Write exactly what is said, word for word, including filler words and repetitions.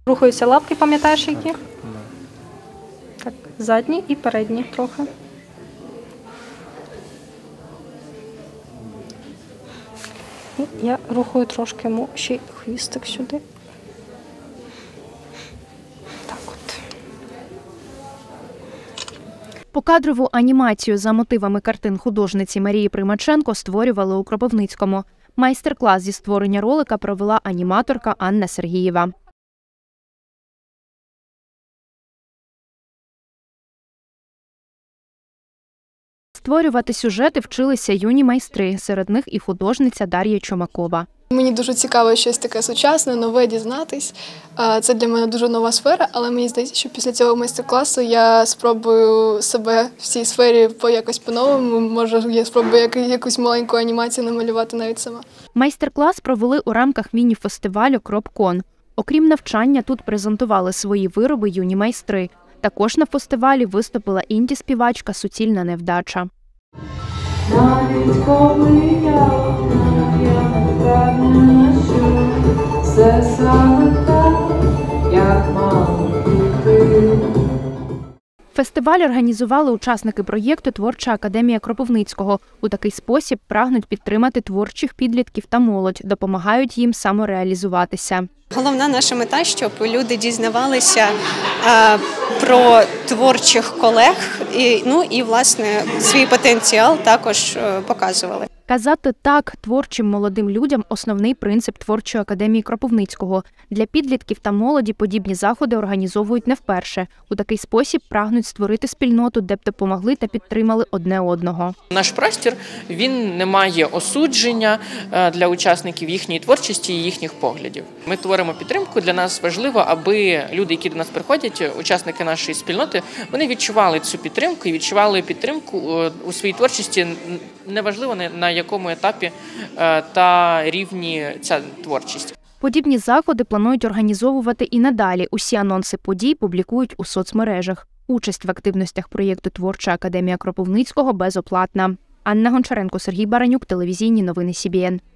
Рухаються лапки, пам'ятаєш які? Так, задні і передні трохи. І я рухаю трошки йому ще й хвістик сюди. Так от. Покадрову анімацію за мотивами картин художниці Марії Примаченко створювали у Кропивницькому. Майстер-клас зі створення ролика провела аніматорка Анна Сергієва. Створювати сюжети вчилися юні майстри, серед них і художниця Дар'я Чумакова. Мені дуже цікаво щось таке сучасне, нове дізнатись. Це для мене дуже нова сфера, але мені здається, що після цього майстер-класу я спробую себе в цій сфері по якось по-новому. Може, я спробую якусь маленьку анімацію намалювати навіть сама. Майстер-клас провели у рамках міні-фестивалю «Кропкон». Окрім навчання, тут презентували свої вироби юні майстри. Також на фестивалі виступила інді-співачка «Суцільна невдача». Навіть коли я я не впевнена, що все саме так, як мало бути. Фестиваль організували учасники проєкту «Творча академія Кропивницького». У такий спосіб прагнуть підтримати творчих підлітків та молодь, допомагають їм самореалізуватися. Головна наша мета, щоб люди дізнавалися а, про творчих колег і, ну, і, власне, свій потенціал також показували. Казати «так» творчим молодим людям – основний принцип Творчої академії Кропивницького. Для підлітків та молоді подібні заходи організовують не вперше. У такий спосіб прагнуть створити спільноту, де б допомогли та підтримали одне одного. Наш простір, він не має осудження для учасників їхньої творчості і їхніх поглядів. Ми творимо підтримку. Для нас важливо, аби люди, які до нас приходять, учасники нашої спільноти, вони відчували цю підтримку і відчували підтримку у своїй творчості, неважливо на якому етапі та рівні ця творчість. Подібні заходи планують організовувати і надалі. Усі анонси подій публікують у соцмережах. Участь в активностях проєкту «Творча академія Кропивницького» безоплатна. Анна Гончаренко, Сергій Баранюк, телевізійні новини Сі Бі Ен.